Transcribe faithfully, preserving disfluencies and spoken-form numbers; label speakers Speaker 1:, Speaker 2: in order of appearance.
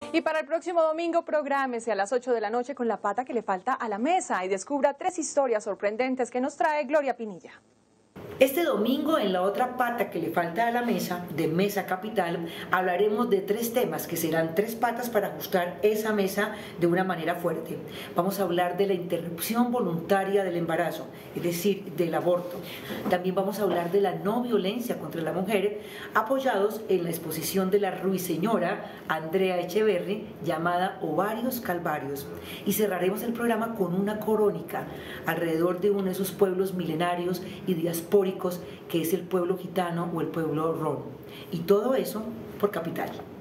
Speaker 1: Y para el próximo domingo, prográmese a las ocho de la noche con La pata que le falta a la mesa y descubra tres historias sorprendentes que nos trae Gloria Pinilla.
Speaker 2: Este domingo, en La otra pata que le falta a la mesa, de Mesa Capital, hablaremos de tres temas que serán tres patas para ajustar esa mesa de una manera fuerte. Vamos a hablar de la interrupción voluntaria del embarazo, es decir, del aborto. También vamos a hablar de la no violencia contra la mujer, apoyados en la exposición de la ruiseñora Andrea Echeverri, llamada Ovarios Calvarios. Y cerraremos el programa con una crónica alrededor de uno de esos pueblos milenarios y diaspóricos que es el pueblo gitano o el pueblo ron. Y todo eso por Capital.